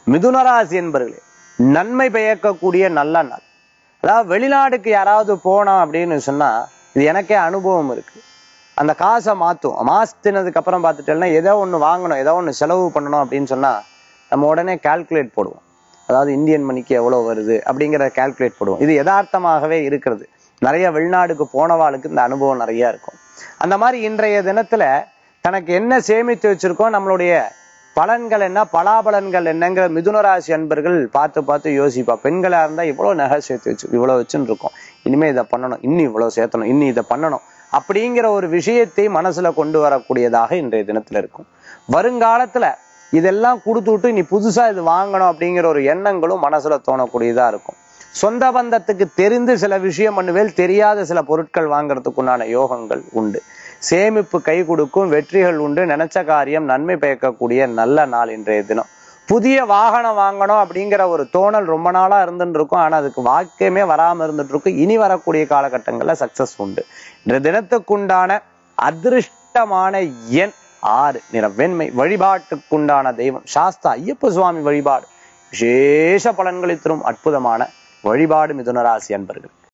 மிதுனராசி என்பர்களே, நன்மை பயக்கக்கூடிய நல்ல நாள். அதாவது வெளிநாடுக்கு யாராவது போனோம் அப்படின்னு சொன்னா, இது எனக்கே அனுபவம் இருக்கு. அந்த காசை மாத்தினதுக்கு அப்புறம் பார்த்துட்டேன்னா ஏதோ ஒண்ணு வாங்கணும், ஏதோ ஒண்ணு செலவு பண்ணணும் அப்படின்னு சொன்னா நம்ம உடனே கால்குலேட் போடுவோம். அதாவது இந்தியன் மணிக்கு எவ்வளவு வருது அப்படிங்கிறத கால்குலேட் போடுவோம். இது யதார்த்தமாகவே இருக்கிறது. நிறைய வெளிநாடுக்கு போனவாளுக்கு இந்த அனுபவம் நிறைய இருக்கும். அந்த மாதிரி இன்றைய தினத்துல தனக்கு என்ன சேமித்து வச்சிருக்கோம், நம்மளுடைய பலன்கள் என்ன, பலாபலன்கள் என்னங்கிற மிதுனராசி அன்பர்கள் பார்த்து பார்த்து யோசிப்பா. பெண்களா இருந்தா இவ்வளவு நகை சேர்த்து வச்சு இவ்வளவு வச்சுன்னு இருக்கோம், இனிமே இதை பண்ணணும், இன்னும் இவ்வளவு சேர்த்தணும், இன்னும் இதை பண்ணணும் அப்படிங்கிற ஒரு விஷயத்தை மனசுல கொண்டு வரக்கூடியதாக இன்றைய தினத்துல இருக்கும். வருங்காலத்துல இதெல்லாம் கொடுத்துட்டு நீ புதுசா இது வாங்கணும் அப்படிங்கிற ஒரு எண்ணங்களும் மனசுல தோணக்கூடியதா இருக்கும். சொந்த பந்தத்துக்கு தெரிந்து சில விஷயம் பண்ணுவேல், தெரியாத சில பொருட்கள் வாங்கறதுக்குண்டான யோகங்கள் உண்டு. சேமிப்பு கை கொடுக்கும், வெற்றிகள் உண்டு. நினைச்ச காரியம் நன்மை பயக்கக்கூடிய நல்ல நாள் இன்றைய தினம். புதிய வாகனம் வாங்கணும் அப்படிங்கிற ஒரு தோணல் ரொம்ப நாளா இருந்துட்டு இருக்கும். ஆனா அதுக்கு வாக்கியமே வராம இருந்துட்டு இருக்கும். இனி வரக்கூடிய காலகட்டங்கள்ல சக்சஸ் உண்டு. இன்றைய தினத்துக்குண்டான அதிர்ஷ்டமான எண் 6, நிறம் வெண்மை. வழிபாட்டுக்குண்டான தெய்வம் சாஸ்தா ஐயப்ப சுவாமி வழிபாடு விசேஷ பலன்களை தரும் அற்புதமான வழிபாடு மிதுனராசி அன்பர்கள்.